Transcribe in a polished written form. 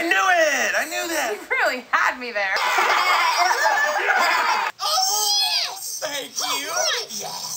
knew it! I knew that! You really had me there. Oh, thank you! Yes.